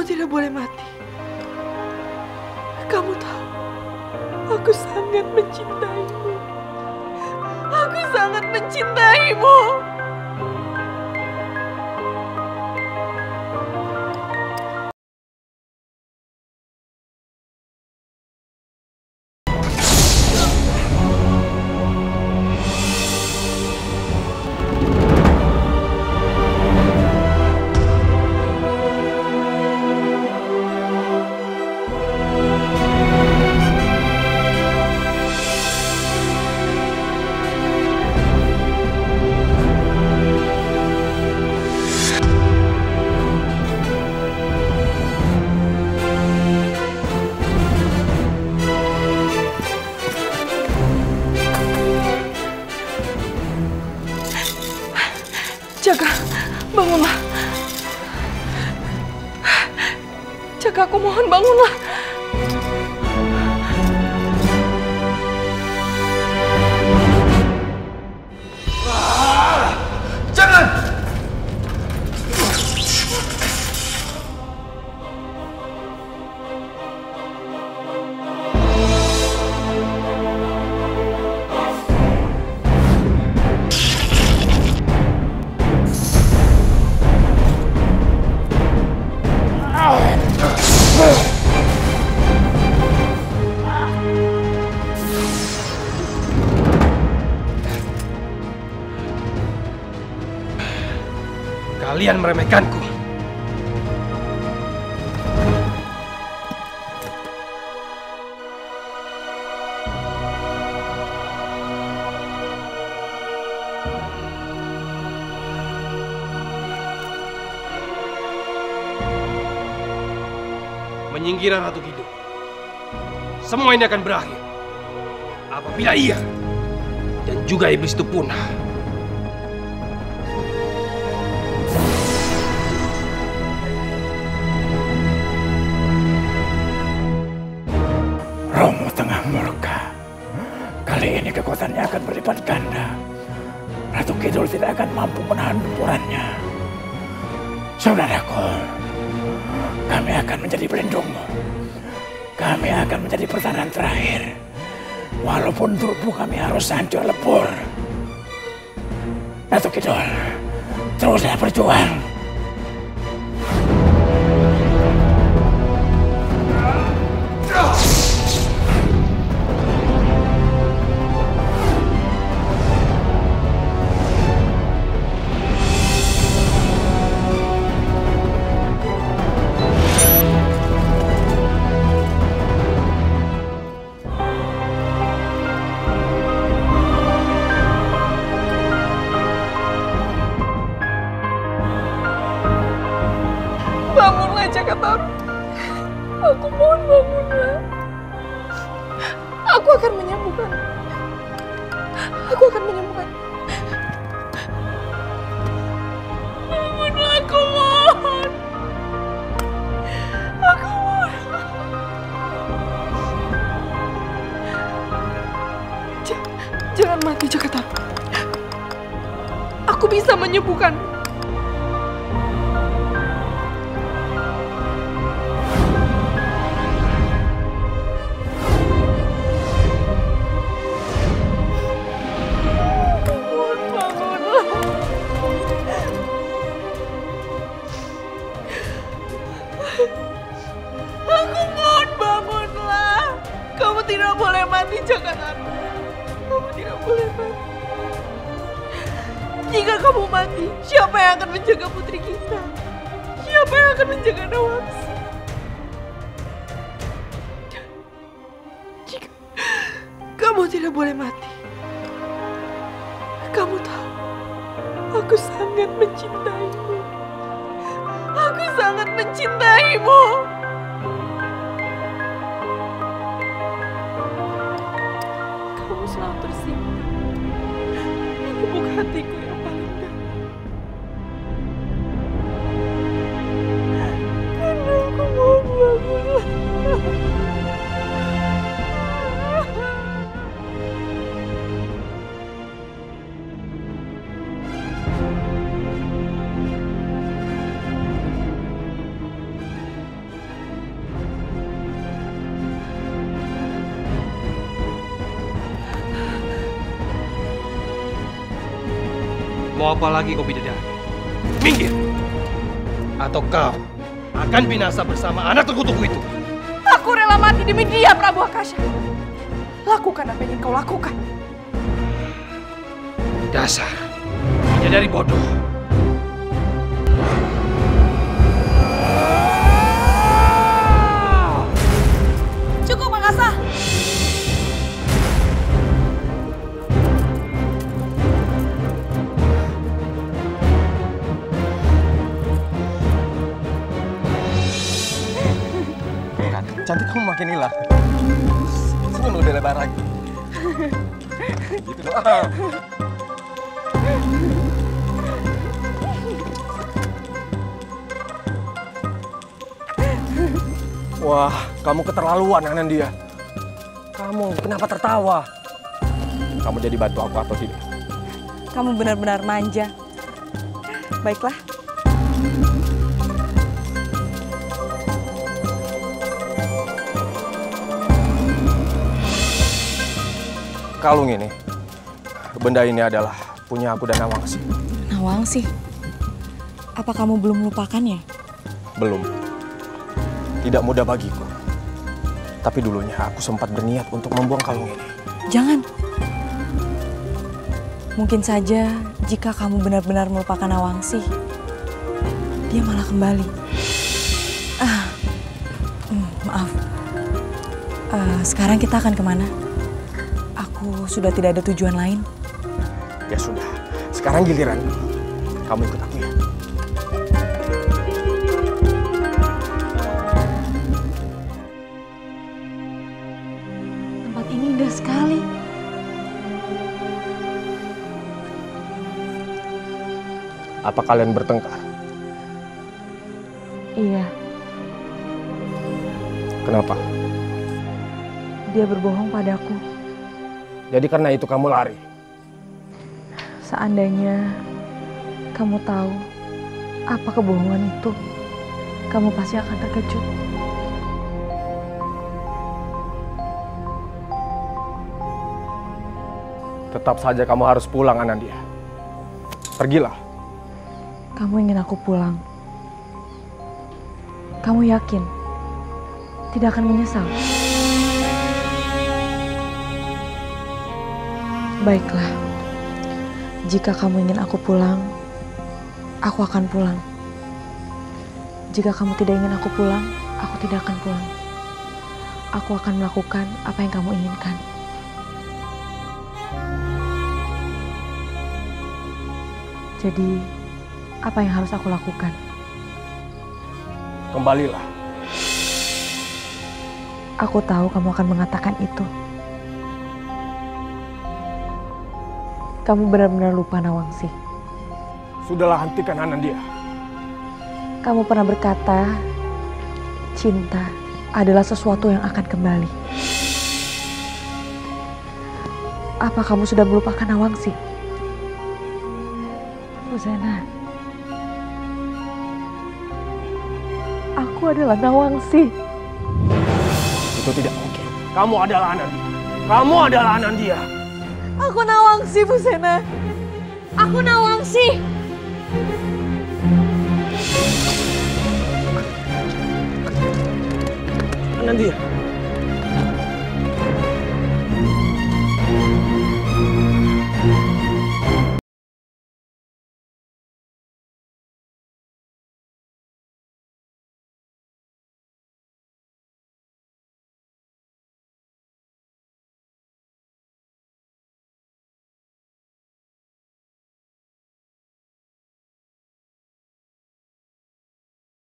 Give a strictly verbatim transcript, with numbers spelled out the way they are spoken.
Kamu tidak boleh mati. Kamu tahu, aku sangat mencintaimu. Aku sangat mencintaimu. Jaka, bangunlah. Jaka, aku mohon bangunlah. Ah, jangan! Kalian meremehkanku. Menyingkirkan Ratu Kidul. Semua ini akan berakhir apabila ia dan juga iblis itu punah. Romo tengah murka. Kali ini kekuatannya akan berlipat ganda. Ratu Kidul tidak akan mampu menahan gempurannya. Saudaraku, kami akan menjadi pelindungmu. Kami akan menjadi pertahanan terakhir. Walaupun tubuh kami harus hancur lebur. Ratu Kidul, teruslah berjuang. Bangunlah, Jakataru. Aku mohon bangunlah. Aku akan menyembuhkan. Aku akan menyembuhkan. Bangunlah, aku mohon. Aku mohon. J- Jangan mati, Jakataru. Aku bisa menyembuhkan. Aku mohon bangunlah. Kamu tidak boleh mati, Jakataru. Kamu tidak boleh mati. Jika kamu mati, siapa yang akan menjaga putri kita? Siapa yang akan menjaga Nawangsi? Jika kamu tidak boleh mati, kamu tahu, aku sangat mencintaimu. Aku sangat mencintaimu. Kamu selalu tersimpan di lubuk hatiku yang paling dalam. Karena aku mau bangunlah. Mau apa lagi kau bidadari? Minggir! Atau kau akan binasa bersama anak terkutukku itu. Aku rela mati demi dia, Prabu Akasha. Lakukan apa yang ingin kau lakukan. Dasar bidadari bodoh. Cukup, Akasha. Cantik kamu makin hilang. Senyum udah lebar lagi. Gitu doang. Wah, kamu keterlaluan, Anandia. Kamu kenapa tertawa? Kamu jadi bantu aku atau tidak? Kamu benar-benar manja. Baiklah. Kalung ini, benda ini adalah punya aku dan Nawangsi. Nawangsi? Apa kamu belum melupakannya? Belum. Tidak mudah bagiku. Tapi dulunya aku sempat berniat untuk membuang kalung ini. Jangan. Mungkin saja jika kamu benar-benar melupakan Nawangsi, dia malah kembali. Ah, hmm, maaf. Uh, sekarang kita akan kemana? Aku sudah tidak ada tujuan lain. Ya sudah, sekarang giliran. Kamu ikut aku ya. Tempat ini indah sekali. Apa kalian bertengkar? Iya, Kenapa? dia berbohong padaku. Jadi karena itu kamu lari? Seandainya kamu tahu apa kebohongan itu, kamu pasti akan terkejut. Tetap saja kamu harus pulang, Anandia. Pergilah. Kamu ingin aku pulang. Kamu yakin tidak akan menyesal? Baiklah, jika kamu ingin aku pulang, aku akan pulang. Jika kamu tidak ingin aku pulang, aku tidak akan pulang. Aku akan melakukan apa yang kamu inginkan. Jadi, apa yang harus aku lakukan? Kembalilah. Aku tahu kamu akan mengatakan itu. Kamu benar-benar lupa Nawangsi. Sudahlah, hentikan Anandia. Kamu pernah berkata, cinta adalah sesuatu yang akan kembali. Apa kamu sudah melupakan Nawangsi? Fusena, aku adalah Nawangsi. Itu tidak mungkin. Kamu adalah Anandia. Kamu adalah Anandia. Aku Nawangsi, Fusena. Aku Nawangsi. Anandia.